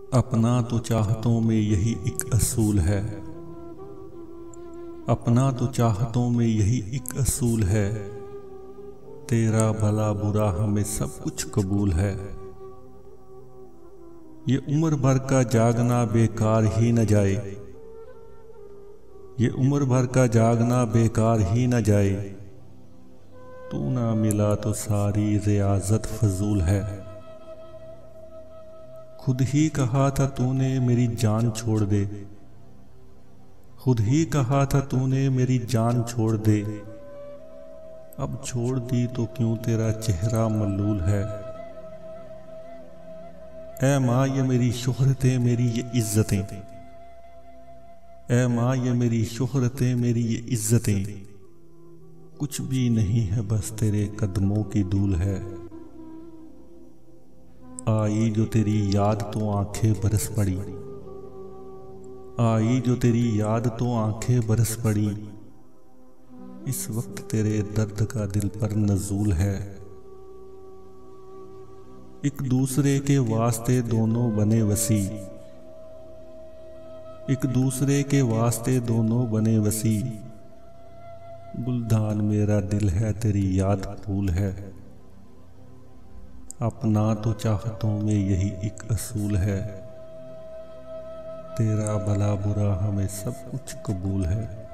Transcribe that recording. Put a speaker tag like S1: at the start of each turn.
S1: अपना तो चाहतों में यही एक असूल है। अपना तो चाहतों में यही एक असूल है। तेरा भला बुरा हमें सब कुछ कबूल है। ये उम्र भर का जागना बेकार ही न जाए। ये उम्र भर का जागना बेकार ही न जाए। तू ना मिला तो सारी रियाजत फजूल है। खुद ही कहा था तूने मेरी जान छोड़ दे। खुद ही कहा था तूने मेरी जान छोड़ दे। अब छोड़ दी तो क्यों तेरा चेहरा मलूल है। ऐ माँ ये मेरी शोहरतें मेरी ये इज्जतें। ऐ माँ ये मेरी शोहरतें मेरी ये इज्जतें। कुछ भी नहीं है बस तेरे कदमों की धूल है। आई जो तेरी याद तो आंखें बरस पड़ी। आई जो तेरी याद तो आंखें बरस पड़ी। इस वक्त तेरे दर्द का दिल पर नजूल है। एक दूसरे के वास्ते दोनों बने वसी। एक दूसरे के वास्ते दोनों बने वसी। गुलदान मेरा दिल है तेरी याद फूल है। अपना तो चाहतों में यही एक असूल है। तेरा भला बुरा हमें सब कुछ कबूल है।